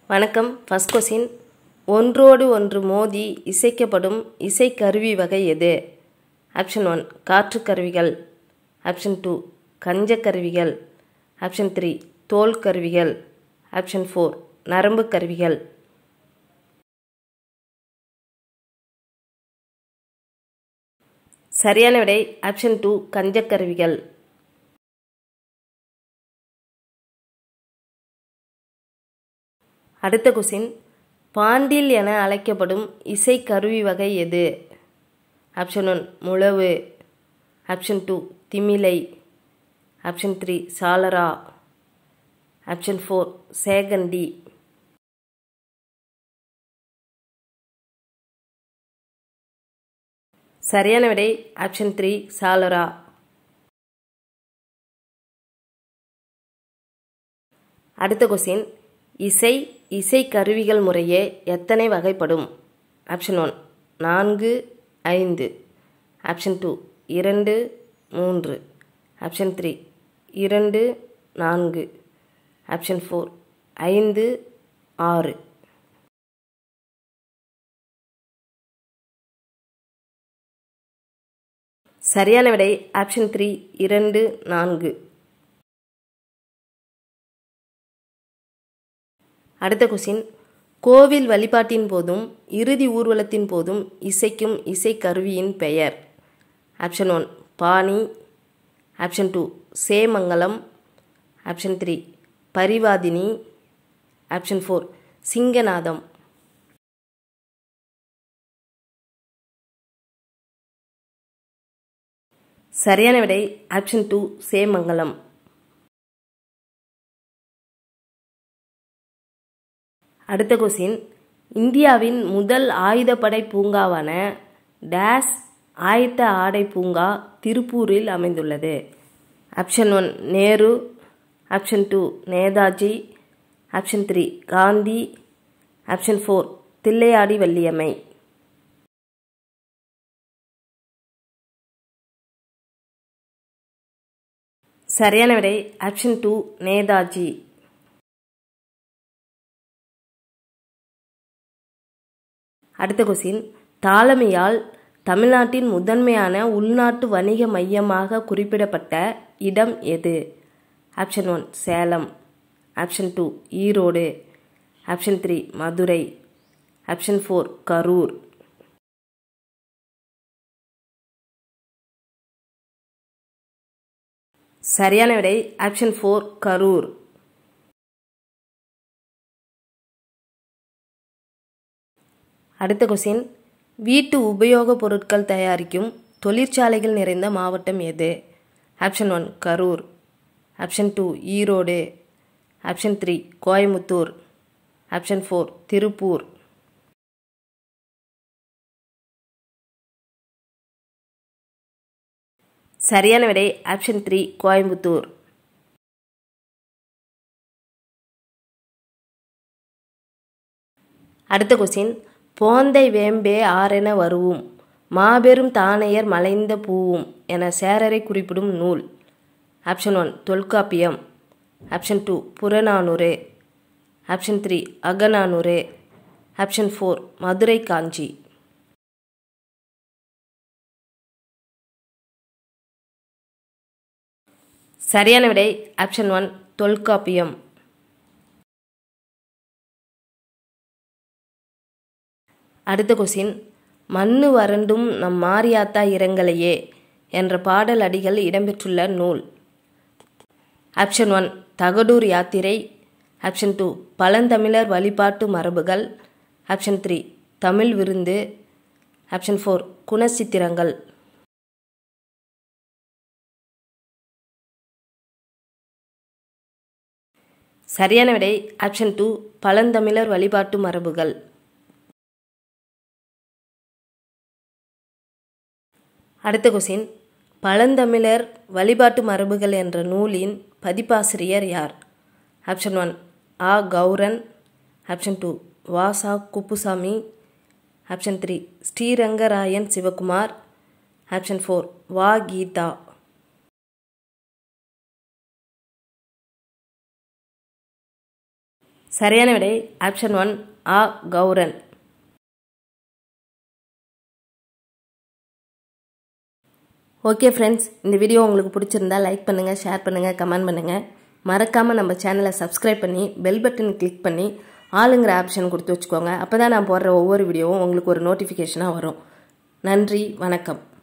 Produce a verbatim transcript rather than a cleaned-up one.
வணக்கம். First question, ஒன்றோடு ஒன்று மோதி இசைக்கப்படும் இசைக்கருவி வகை எது? ஆப்ஷன் ஒன் காற்று கருவிகள், ஆப்ஷன் டூ கஞ்ச கருவிகள், ஆப்ஷன் த்ரீ தோல் கருவிகள், ஆப்ஷன் ஃபோர் நரம்பு கருவிகள். சரியான விடை ஆப்ஷன் டூ கஞ்ச கருவிகள். அடுத்த கொஸ்டின், பாண்டில் என அழைக்கப்படும் இசை கருவி வகை எது? ஆப்ஷன் ஒன் முழவு, ஆப்ஷன் டூ திமிலை, ஆப்ஷன் த்ரீ சாலரா, ஆப்ஷன் ஃபோர் சேகண்டி. சரியான விடை ஆப்ஷன் த்ரீ சாலரா. அடுத்த கொஸ்டின், இசை இசை கருவிகள் முறையே எத்தனை வகைப்படும்? ஆப்ஷன் ஒன் நான்கு ஐந்து, ஆப்ஷன் டூ இரண்டு மூன்று, ஆப்ஷன் த்ரீ இரண்டு நான்கு, ஆப்ஷன் ஃபோர் ஐந்து ஆறு. சரியான விடை ஆப்ஷன் த்ரீ இரண்டு நான்கு. அடுத்த கொஸ்டின், கோவில் வழிபாட்டின் போதும் இறுதி ஊர்வலத்தின் போதும் இசைக்கும் இசை கருவியின் பெயர்? ஆப்ஷன் ஒன் பாணி, ஆப்ஷன் டூ சேமங்கலம், ஆப்ஷன் த்ரீ பரிவாதினி, ஆப்ஷன் ஃபோர் சிங்கநாதம். சரியான விடை ஆப்ஷன் டூ சேமங்கலம். அடுத்த கொஸ்டின், இந்தியாவின் முதல் ஆயுதப்படை பூங்காவான டேஸ் ஆயத்த ஆடை பூங்கா திருப்பூரில் அமைந்துள்ளது? Option one Nehru, option two Netaji, option three Gandhi, option four Thillaiyadi Valliammai. சரியான விடை ஆப்ஷன் டூ நேதாஜி. அடுத்த கொஸ்டின், தாலமியால் தமிழ்நாட்டின் முதன்மையான உள்நாட்டு வணிக மையமாக குறிப்பிடப்பட்ட இடம் எது? Option one Salem, option two Erode, option three Madurai, option four Karur. சரியான விடை ஆப்ஷன் ஃபோர் கரூர். அடுத்த கொஸ்டின், வீட்டு உபயோக பொருட்கள் தயாரிக்கும் தொழிற்சாலைகள் நிறைந்த மாவட்டம் எது? Option one Karur, option two Erode, option three Coimbatore, option four Tiruppur. சரியான விடை ஆப்ஷன் த்ரீ கோயம்புத்தூர். அடுத்த கொஸ்டின், போந்தை வேம்பே ஆரென வருவும் மாபெரும் தானையர் மலைந்த பூவும் என சேரரை குறிப்பிடும் நூல்? Option one Tolkappiyam, option two Purananuru, option three Akananuru, option four Madurai Kanchi. சரியான விடை ஆப்ஷன் ஒன் தொல்காப்பியம். அடுத்த கொஸ்டின், மண்ணு வறண்டும் நம் மாரியாத்தா இரங்கலையே என்ற பாடல் அடிகள் இடம்பெற்றுள்ள நூல்? ஆப்ஷன் ஒன் தகடூர் யாத்திரை, ஆப்ஷன் டூ பழந்தமிழர் வழிபாட்டு மரபுகள், ஆப்ஷன் த்ரீ தமிழ் விருந்து, ஆப்ஷன் ஃபோர் குணச்சித்திரங்கள். சரியான விடை ஆப்ஷன் டூ பழந்தமிழர் வழிபாட்டு மரபுகள். அடுத்த கொஸ்டின், பழந்தமிழர் வழிபாட்டு மரபுகள் என்ற நூலின் பதிப்பாசிரியர் யார்? ஆப்ஷன் ஒன் ஆ கௌரன், ஆப்ஷன் டூ வா சா Kuppusamy, option three Srirangarayan Sivakumar, option four வா கீதா. சரியான விடை ஆப்ஷன் ஒன் ஆ கௌரன். ஓகே ஃப்ரெண்ட்ஸ், இந்த வீடியோ உங்களுக்கு பிடிச்சிருந்தா லைக் பண்ணுங்கள், ஷேர் பண்ணுங்கள், கமெண்ட் பண்ணுங்கள். மறக்காமல் நம்ம சேனலை சப்ஸ்கிரைப் பண்ணி பெல் பட்டன் கிளிக் பண்ணி ஆளுங்கிற ஆப்ஷன் கொடுத்து வச்சுக்கோங்க. அப்போ தான் நான் போடுற ஒவ்வொரு வீடியோவும் உங்களுக்கு ஒரு நோட்டிஃபிகேஷனாக வரும். நன்றி, வணக்கம்.